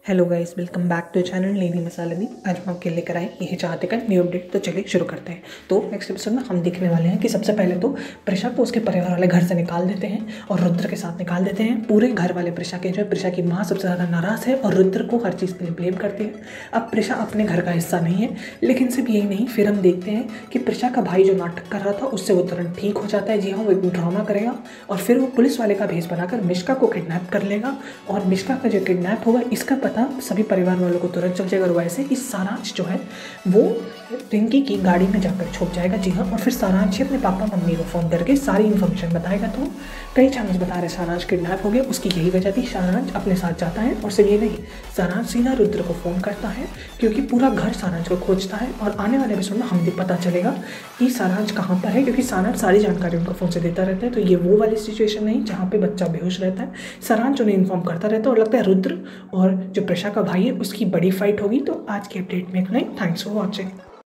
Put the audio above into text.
Hello guys, welcome back to channel लेनी मसाला दी। आज हम आपके लेकर आए यही चाहते का न्यू अपडेट। तो चलिए शुरू करते हैं। तो नेक्स्ट एपिसोड में हम देखने वाले हैं कि सबसे पहले तो प्रिशा को उसके परिवार वाले घर से निकाल देते हैं और रुद्र के साथ निकाल देते हैं। पूरे घर वाले प्रिशा के जो है, प्रिशा की माँ सबसे ज़्यादा नाराज़ है और रुद्र को हर चीज़ के लिए ब्लेम करती है। अब प्रिशा अपने घर का हिस्सा नहीं है, लेकिन सिर्फ यही नहीं, फिर हम देखते हैं कि प्रिशा का भाई जो नाटक कर रहा था उससे वो तुरंत ठीक हो जाता है। जी हाँ, वो एक ड्रामा करेगा और फिर वो पुलिस वाले का भेस बनाकर मिश्का को किडनैप कर लेगा और मिश्का का जो किडनैप होगा इसका पता सभी परिवार वालों को तुरंत चल जाएगा। और वैसे ही सारांश जो है वो रिंकी की गाड़ी में जाकर छुप जाएगा। जी हाँ, और फिर सारांश ही अपने पापा मम्मी को फ़ोन करके सारी इन्फॉर्मेशन बताएगा। तो कई चैनल्स बता रहे सारांश किडनैप हो गया, उसकी यही वजह थी। सारांश अपने साथ जाता है और सिर्फ ये नहीं, सारांश सीधा रुद्र को फ़ोन करता है क्योंकि पूरा घर सारांश को खोजता है। और आने वाले एपिसोड में हमें पता चलेगा कि सारांश कहाँ पर है, क्योंकि सारांश सारी जानकारी उनका फ़ोन से देता रहता है। तो ये वो वाली सिचुएशन नहीं जहाँ पे बच्चा बेहोश रहता है, सारांश उन्हें इन्फॉर्म करता रहता है। और लगता है रुद्र और जो प्रिशा का भाई है उसकी बड़ी फाइट होगी। तो आज की अपडेट में इतना ही। Thanks for watching.